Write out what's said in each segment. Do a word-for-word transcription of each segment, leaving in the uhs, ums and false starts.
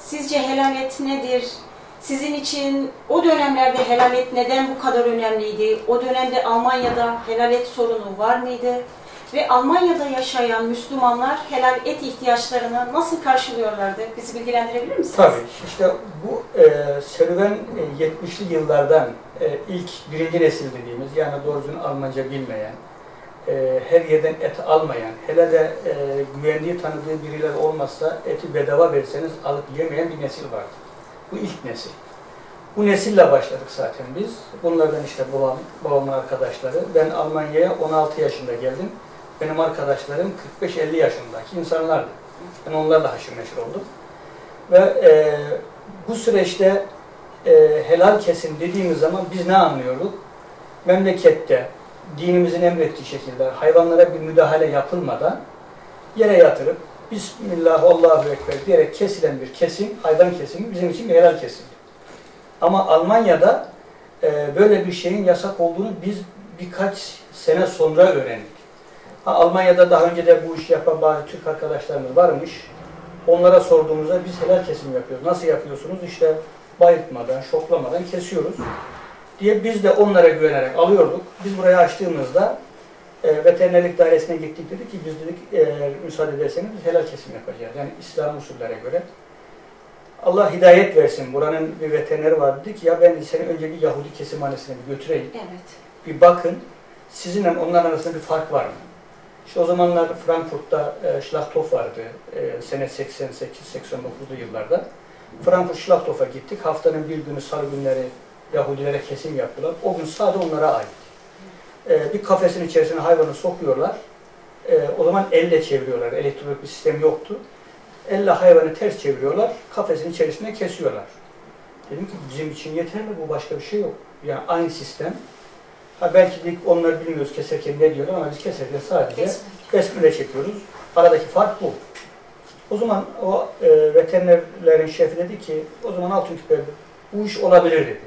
Sizce helal et nedir? Sizin için o dönemlerde helal et neden bu kadar önemliydi? O dönemde Almanya'da helal et sorunu var mıydı? Ve Almanya'da yaşayan Müslümanlar helal et ihtiyaçlarını nasıl karşılıyorlardı? Bizi bilgilendirebilir misiniz? Tabii. İşte bu e, serüven e, yetmişli yıllardan e, ilk birinci nesil dediğimiz, yani doğru düzgün Almanca bilmeyen, e, her yerden et almayan, hele de e, güvendiği, tanıdığı birileri olmazsa eti bedava verseniz alıp yemeyen bir nesil vardı. Bu ilk nesil. Bu nesille başladık zaten biz. Bunlardan işte babam, babamın arkadaşları. Ben Almanya'ya on altı yaşında geldim. Benim arkadaşlarım kırk beş elli yaşındaki insanlardı. Ben onlarla haşır neşir oldum. Ve e, bu süreçte e, helal kesim dediğimiz zaman biz ne anlıyorduk? Memlekette dinimizin emrettiği şekilde hayvanlara bir müdahale yapılmadan yere yatırıp Bismillah, Allahu Ekber diyerek kesilen bir kesim, hayvan kesimi bizim için bir helal kesim. Ama Almanya'da e, böyle bir şeyin yasak olduğunu biz birkaç sene sonra öğrendik. Ha, Almanya'da daha önce de bu işi yapan bazı Türk arkadaşlarımız varmış. Onlara sorduğumuzda biz helal kesim yapıyoruz. Nasıl yapıyorsunuz? İşte bayıltmadan, şoklamadan kesiyoruz diye biz de onlara güvenerek alıyorduk. Biz burayı açtığımızda e, veterinerlik dairesine gittik, dedik ki biz dedik eğer müsaade ederseniz biz helal kesim yapacağız. Yani İslam usullere göre. Allah hidayet versin. Buranın bir veterineri var, dedi ki ya ben seni önce bir Yahudi kesimhanesine bir götüreyim. Evet. Bir bakın sizinle onların arasında bir fark var mı? İşte o zamanlar Frankfurt'ta e, Schlachthof vardı. E, sene seksen sekiz seksen dokuzlu yıllarda. Frankfurt Schlachthof'a gittik. Haftanın bir günü salı günleri Yahudilere kesim yaptılar. O gün sadece onlara ait. E, bir kafesin içerisine hayvanı sokuyorlar. E, o zaman elle çeviriyorlar. Elektronik bir sistem yoktu. Elle hayvanı ters çeviriyorlar. Kafesin içerisine kesiyorlar. Dedim ki bizim için yeterli, bu başka bir şey yok. Yani aynı sistem. Ha belki de onlar bilmiyoruz keserken ne diyorlar ama biz keserken sadece besmele çekiyoruz. Aradaki fark bu. O zaman o e, veterinerlerin şefi dedi ki, o zaman Altınküpe bu iş olabilir dedi.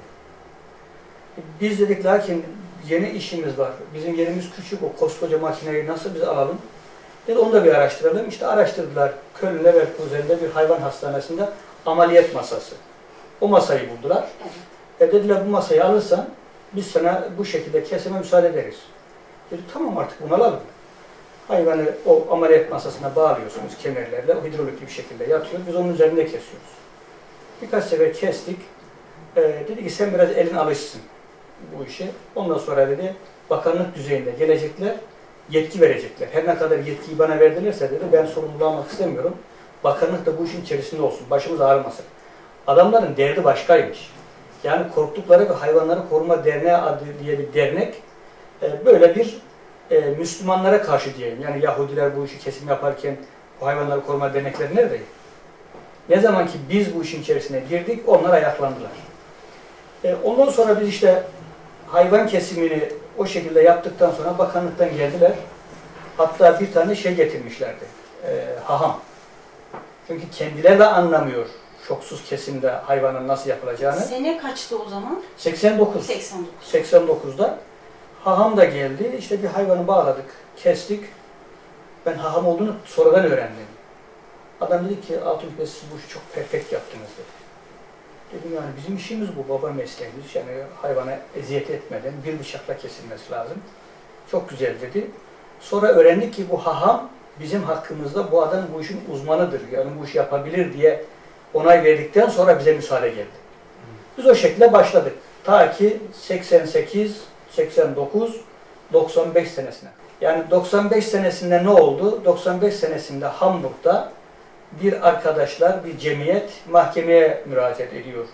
Biz dedik lakin yeni işimiz var. Bizim yerimiz küçük, o koskoca makineyi nasıl biz alalım? Dedi onu da bir araştıralım. İşte araştırdılar. Köln Leverkusen'de bir hayvan hastanesinde ameliyat masası. O masayı buldular. Evet. E dediler bu masayı alırsan biz sana bu şekilde kesime müsaade ederiz. Dedi tamam artık bunu alalım. Hayvanı o ameliyat masasına bağlıyorsunuz kemerlerle, o hidrolikli bir şekilde yatıyor. Biz onun üzerinde kesiyoruz. Birkaç sefer kestik. Ee, dedi ki sen biraz elin alışsın bu işe. Ondan sonra dedi bakanlık düzeyinde gelecekler, yetki verecekler. Her ne kadar yetkiyi bana verdilerse dedi ben sorumluluğu almak istemiyorum. Bakanlık da bu işin içerisinde olsun. Başımız ağrımasın. Adamların derdi başkaymış. Yani korktukları bir hayvanları koruma derneği adı diye bir dernek e, böyle bir e, Müslümanlara karşı diyelim. Yani Yahudiler bu işi kesim yaparken bu hayvanları koruma dernekleri nerede? Ne zaman ki biz bu işin içerisine girdik onlar ayaklandılar. E, ondan sonra biz işte hayvan kesimini o şekilde yaptıktan sonra bakanlıktan geldiler. Hatta bir tane şey getirmişlerdi. E, haham. Çünkü kendileri de anlamıyor şoksuz kesimde hayvanın nasıl yapılacağını. Sene kaçtı o zaman? seksen dokuz. seksen dokuz. seksen dokuzda haham da geldi. İşte bir hayvanı bağladık, kestik. Ben haham olduğunu sonradan öğrendim. Adam dedi ki Altınküpe siz bu işi çok perfect yaptınız dedi. Dedim yani bizim işimiz bu, baba mesleğimiz. Yani hayvana eziyet etmeden bir bıçakla kesilmesi lazım. Çok güzel dedi. Sonra öğrendik ki bu haham bizim hakkımızda bu adam bu işin uzmanıdır. Yani bu işi yapabilir diye onay verdikten sonra bize müsaade geldi. Biz o şekilde başladık. Ta ki seksen sekiz, seksen dokuz, doksan beş senesine. Yani doksan beş senesinde ne oldu? doksan beş senesinde Hamburg'da bir arkadaşlar, bir cemiyet mahkemeye müracaat ediyor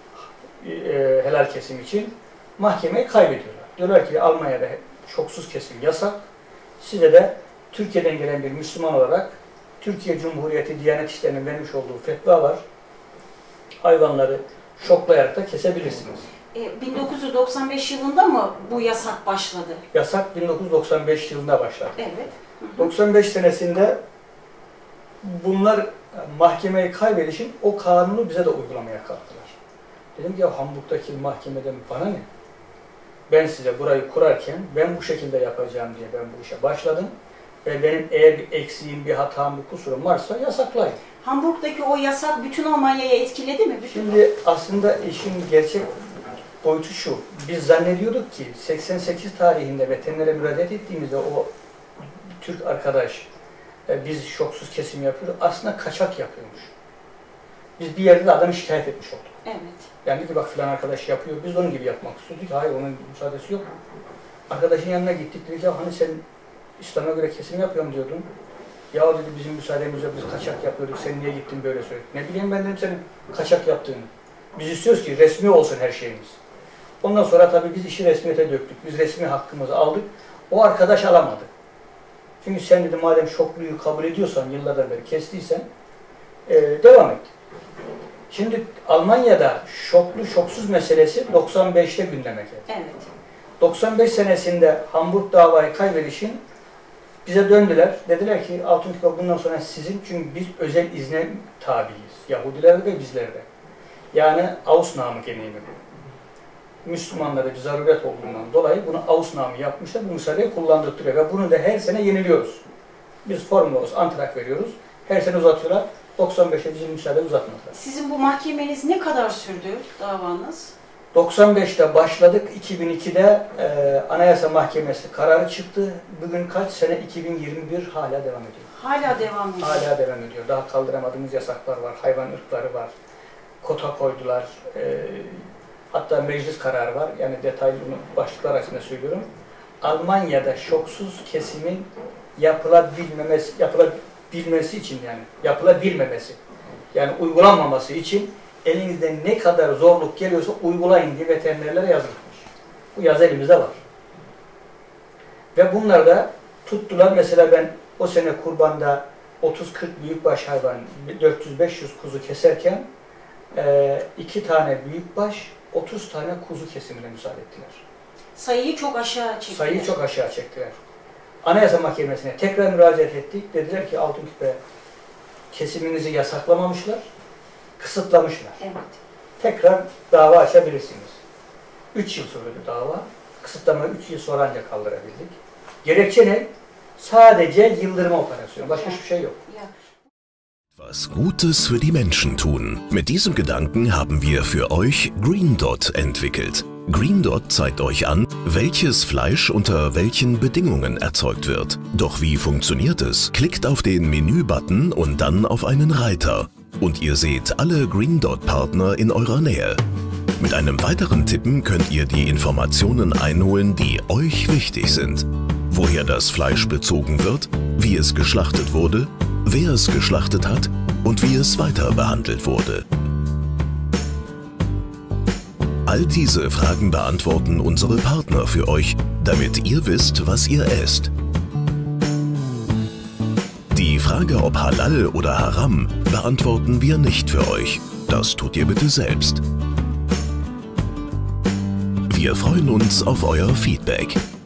e, helal kesim için. Mahkemeyi kaybediyorlar. Diyorlar ki Almanya'da şoksuz kesim yasak. Size de Türkiye'den gelen bir Müslüman olarak Türkiye Cumhuriyeti Diyanet İşleri'nin vermiş olduğu fetva var. Hayvanları şoklayarak da kesebilirsiniz. E, bin dokuz yüz doksan beş yılında mı bu yasak başladı? Yasak bin dokuz yüz doksan beş yılında başladı. Evet. Hı hı. doksan beş senesinde bunlar mahkemeyi kaybedişin o kanunu bize de uygulamaya kalktılar. Dedim ki ya Hamburg'daki mahkemeden bana ne? Ben size burayı kurarken ben bu şekilde yapacağım diye ben bu işe başladım. Ve benim eğer bir eksiğim, bir hatam, bir kusurum varsa yasaklayın. Hamburg'daki o yasak bütün Almanya'ya etkiledi mi? Bütün Şimdi aslında işin gerçek boyutu şu. Biz zannediyorduk ki seksen sekiz tarihinde veterinere müracaat ettiğimizde o Türk arkadaş e, biz şoksuz kesim yapıyoruz. Aslında kaçak yapıyormuş. Biz bir yerde de adamı şikayet etmiş olduk. Evet. Yani dedi ki bak filan arkadaş yapıyor. Biz onun gibi yapmak istiyorduk. Hayır, onun müsaadesi yok. Arkadaşın yanına gittik. Dedik ya hani sen İslam'a göre kesim yapıyorum diyordun. Ya dedi bizim müsaademizle biz kaçak yapıyorduk. Sen niye gittin böyle söyledin. Ne bileyim ben dedim senin kaçak yaptığını. Biz istiyoruz ki resmi olsun her şeyimiz. Ondan sonra tabii biz işi resmiyete döktük. Biz resmi hakkımızı aldık. O arkadaş alamadı. Çünkü sen dedi madem şokluyu kabul ediyorsan, yıllardan beri kestiysen e, devam et. Şimdi Almanya'da şoklu şoksuz meselesi doksan beşte gündeme geldi. Evet. doksan beş senesinde Hamburg davayı kaybedişin bize döndüler. Dediler ki Altınküpe bundan sonra sizin, çünkü biz özel izne tabiiz. Yahudilerde de bizlerde. Yani Ausnahme genehmigung. Müslümanlara bir zaruret olduğundan dolayı bunu Ausnahme yapmışlar. Bu müsaadeyi kullandırtırıyor ve bunu da her sene yeniliyoruz. Biz formülümüz, antrak veriyoruz. Her sene uzatıyorlar. doksan beşe bizim müsaade uzatmadılar. Sizin bu mahkemeniz ne kadar sürdü, davanız? doksan beşte başladık. iki bin ikide e, Anayasa Mahkemesi kararı çıktı. Bugün kaç sene? iki bin yirmi bir hala devam ediyor. Hala devam ediyor. Hala devam ediyor. Daha kaldıramadığımız yasaklar var. Hayvan ırkları var. Kota koydular. E, hatta meclis kararı var. Yani detaylı başlıklar arasında söylüyorum. Almanya'da şoksuz kesimin yapılabilmemesi, yapılabilmesi için yani yapılabilmemesi, yani uygulanmaması için elinizden ne kadar zorluk geliyorsa uygulayın diye veterinerlere yazılmış. Bu yazı elimizde var. Ve bunlar da tuttular. Mesela ben o sene kurbanda otuz kırk büyükbaş hayvan, dört yüz beş yüz kuzu keserken iki tane büyükbaş, otuz tane kuzu kesimine müsaade ettiler. Sayıyı çok aşağı çektiler. Sayıyı çok aşağı çektiler. Anayasa Mahkemesi'ne tekrar müracaat ettik. Dediler ki Altınküpe kesiminizi yasaklamamışlar, kısıtlamışlar. Evet. Tekrar dava açabilirsiniz. Üç yıl sürdü dava. Kısıtlamayı üç yıl sonra ancak kaldırabildik. Gerekçe ne? Sadece yıldırma operasyonu. Başka hiçbir şey yok. Ya. Was Gutes für die Menschen tun. Mit diesem Gedanken haben wir für euch Green Dot entwickelt. Green Dot zeigt euch an, welches Fleisch unter welchen Bedingungen erzeugt wird. Doch wie funktioniert es? Klickt auf den Menü-Button und dann auf einen Reiter. Und ihr seht alle Green Dot Partner in eurer Nähe. Mit einem weiteren Tippen könnt ihr die Informationen einholen, die euch wichtig sind. Woher das Fleisch bezogen wird, wie es geschlachtet wurde, wer es geschlachtet hat und wie es weiter behandelt wurde. All diese Fragen beantworten unsere Partner für euch, damit ihr wisst, was ihr esst. Die Frage, ob Halal oder Haram, beantworten wir nicht für euch. Das tut ihr bitte selbst. Wir freuen uns auf euer Feedback.